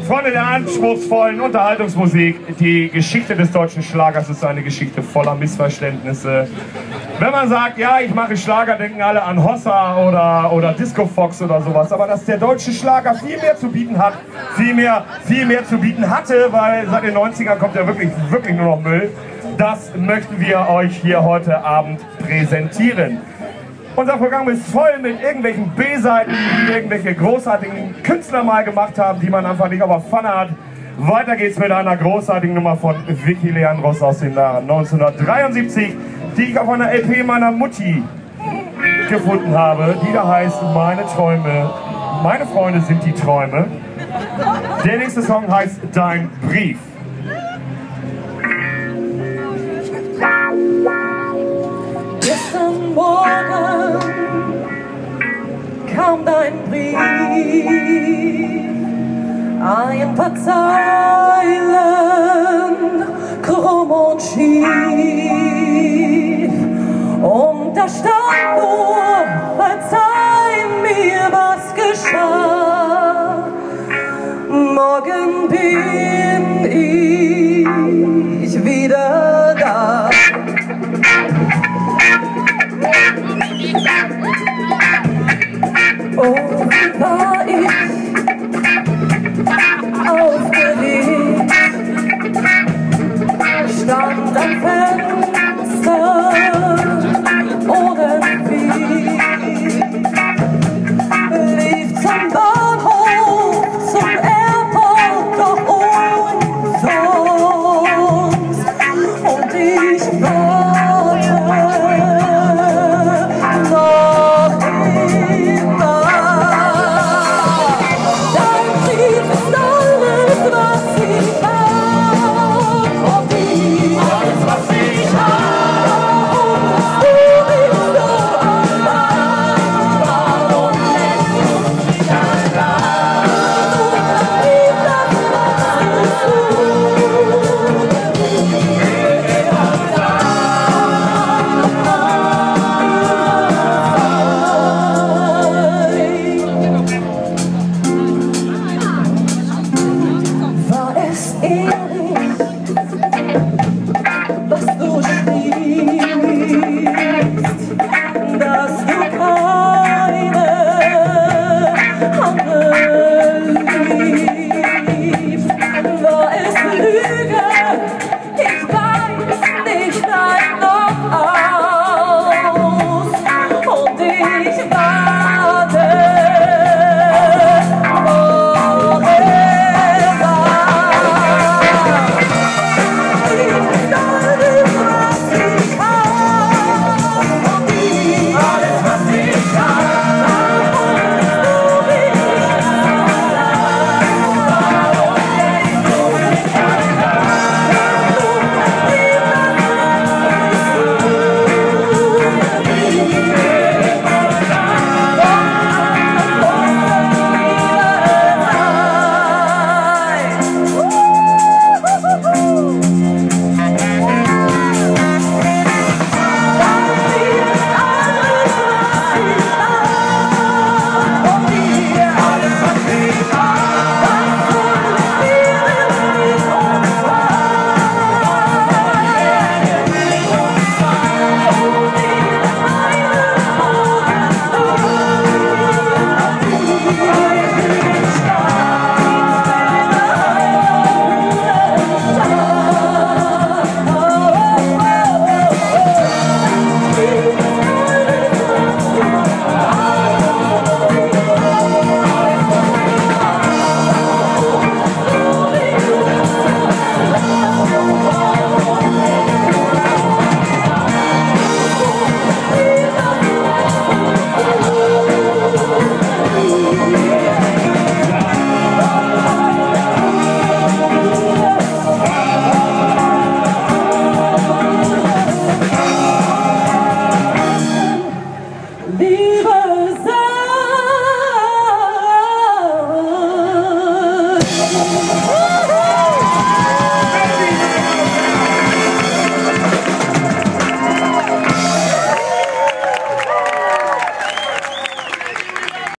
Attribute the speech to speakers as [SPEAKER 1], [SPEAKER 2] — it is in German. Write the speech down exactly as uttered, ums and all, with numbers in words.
[SPEAKER 1] Freunde der anspruchsvollen Unterhaltungsmusik, die Geschichte des deutschen Schlagers ist eine Geschichte voller Missverständnisse. Wenn man sagt, ja, ich mache Schlager, denken alle an Hossa oder, oder Disco Fox oder sowas. Aber dass der deutsche Schlager viel mehr zu bieten hat, viel mehr, viel mehr zu bieten hatte, weil seit den neunzigern kommt ja wirklich, wirklich nur noch Müll. Das möchten wir euch hier heute Abend präsentieren. Unser Programm ist voll mit irgendwelchen B-Seiten, die irgendwelche großartigen Künstler mal gemacht haben, die man einfach nicht auf der Pfanne hat. Weiter geht's mit einer großartigen Nummer von Vicky Leandros aus dem Jahr neunzehnhundertdreiundsiebzig, die ich auf einer L P meiner Mutti gefunden habe, die da heißt Meine Träume, meine Freunde sind die Träume. Der nächste Song heißt Dein Brief.
[SPEAKER 2] Gestern Morgen kam dein Brief, ein paar Zeilen, krumm und schief, und da stand nur, verzeih mir, was geschah, morgen bin ich wieder da. Oh, wie war ich